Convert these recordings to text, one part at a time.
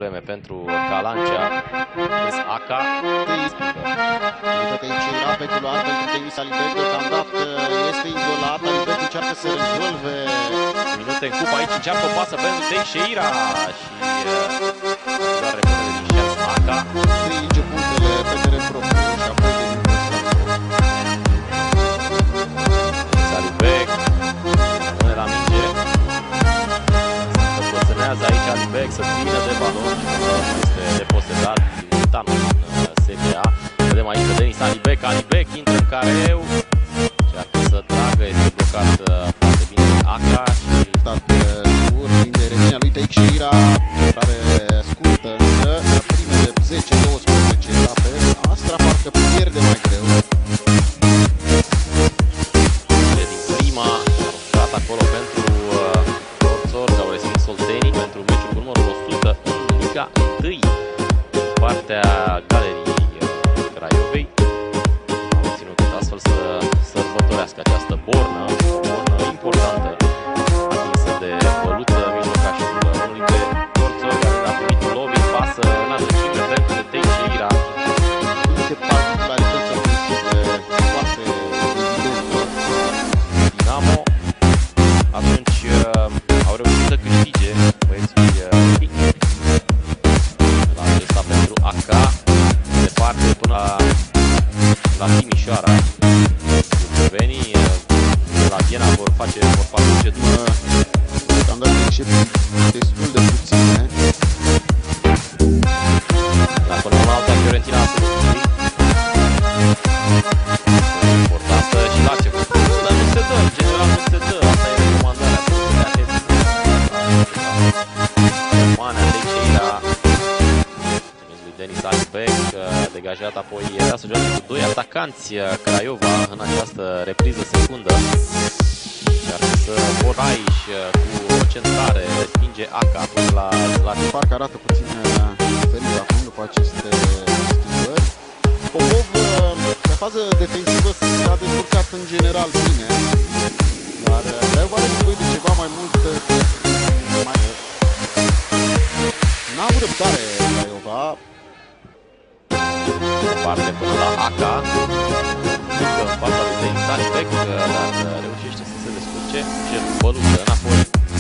probleme pentru Calancea. Aca Uite că aici era pe culoar pentru Denis Alibek, deocamdată este izolat. Alibek încearcă să rezolve. Minute în cupa, aici încearcă o pasă pentru Teixeira și doar repunere din șans Aca. Strige punctele pe teren propriu și apoi Denis Alibek rămâne la minge. Se încăpățânează aici Alibek să țină de balon și este deposedat Tanul în Serie A. Vedem aici pe Denis Alibek. Alibek intră în careu, încearcă să tragă, este blocat foarte bine Aca și stat scurt din revenirea lui Teixeira, centrare scurtă, însă la primele 10-12 etape Astra parcă pierde mai greu. din prima dat acolo pentru Corțor, care au respins Oltenii pentru meciul cu numărul 100 în Liga 1 partea galeriei Craiovei. Au ținut astfel să sărbătorească această bornă importantă atinsă de Băluță, mijlocașul unui de Corțor, care a primit un lovic, pasă în adâncime pentru Teixeira. Multe particularități ofensive foarte evidente. Dinamo atunci au reușit să câștige băieții la acesta pentru Aca, departe până la Timișoara. Venii de la Viena vor face procedură. Deocamdată excepții destul de puține. La până la alta Fiorentina a soluționat. Importantă și Lazio. Dar nu se dă, în general nu se dă. Asta e recomandarea Manea Teixeira. Lui Denis Alibek, degajat apoi era să joace cu doi atacanți Craiova în această repriză secundă. Încearcă să Boraiș cu o centrare respinge Aca până la Parcă arată puțin diferit acum după aceste schimbări. Popov pe fază defensivă s-a descurcat în general bine, dar Craiova are nevoie de ceva mai mult. N-a avut răbdare Craiova. Departe până la Aca. Mică în fața lui Denis Alibek, dar reușește să se descurce. Cel Băluță înapoi.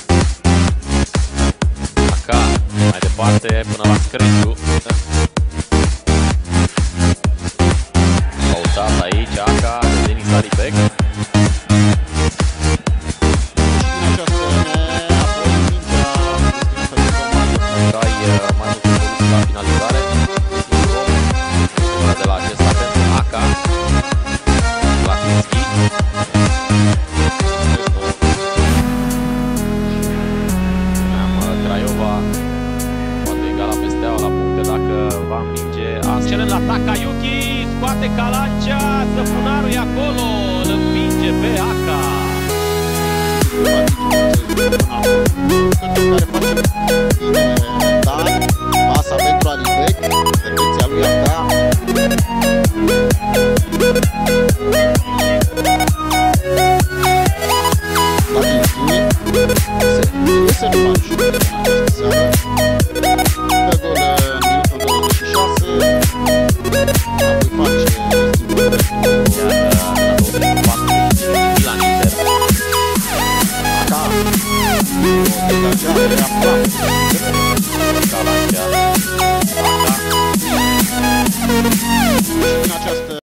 Aca mai departe până la Screciu. Căutat aici Aca de Denis Alibek. La finalizare de la acesta pentru Aca la Kinski. Craiova poate egala pe Steaua la puncte dacă va învinge. Cel în atac Iuchi, scoate Calancea, Săpunaru e acolo, îl împinge pe Aca. Care face bine, dar pasa pentru Alibek, intervenția lui Aca. La Kinski se nu mai jucă în această seară. Pe gol în minutul 26, apoi face schimbări. Milan Inter. Aca, o degajare aproape. Calancea. Aca. Și în această